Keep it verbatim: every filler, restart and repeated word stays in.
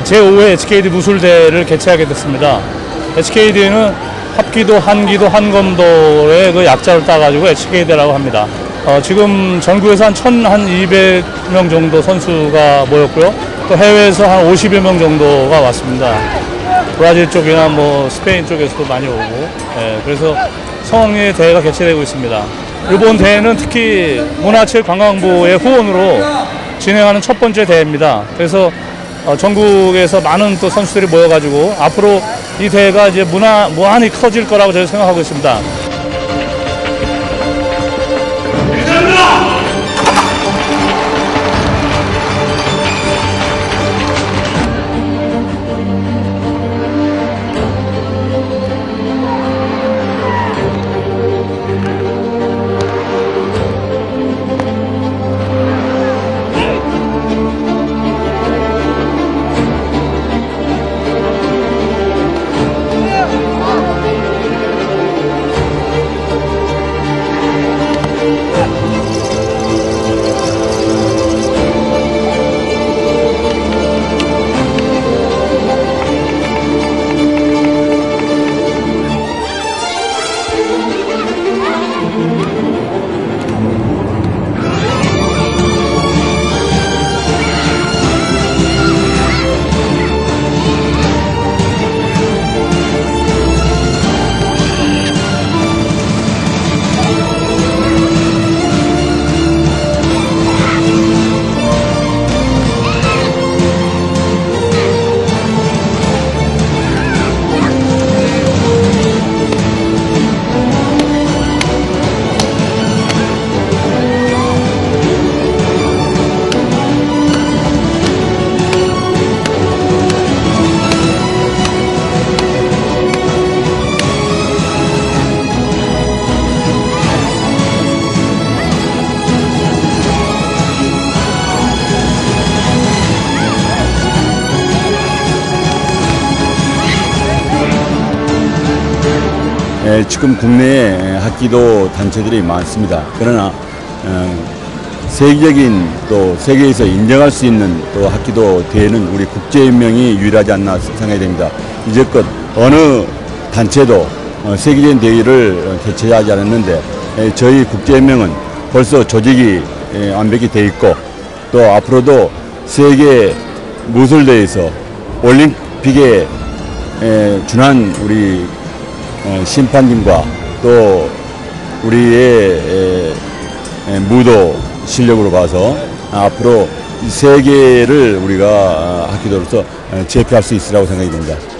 제오 회 에이치케이디 무술대회를 개최하게 됐습니다. 에이치케이디는 합기도, 한기도, 한검도의 그 약자를 따가지고 에이치케이디라고 합니다. 어, 지금 전국에서 한 천이백 명 정도 선수가 모였고요. 또 해외에서 한 오십여 명 정도가 왔습니다. 브라질 쪽이나 뭐 스페인 쪽에서도 많이 오고, 예, 그래서 성황리에 대회가 개최되고 있습니다. 이번 대회는 특히 문화체육관광부의 후원으로 진행하는 첫 번째 대회입니다. 그래서 어, 전국에서 많은 또 선수들이 모여가지고 앞으로 이 대회가 이제 문화, 무한히 커질 거라고 저는 생각하고 있습니다. 예, 지금 국내에 합기도 단체들이 많습니다. 그러나 어, 세계적인 또 세계에서 인정할 수 있는 또 합기도 대회는 우리 국제연맹이 유일하지 않나 생각이 됩니다. 이제껏 어느 단체도 어, 세계적인 대회를 개최하지 않았는데 예, 저희 국제연맹은 벌써 조직이 예, 완벽히 돼 있고 또 앞으로도 세계 무술대회에서 올림픽에 예, 준한 우리 심판님과 또 우리의 무도 실력으로 봐서 앞으로 세계를 우리가 합기도로서 제패할 수 있으라고 생각이 됩니다.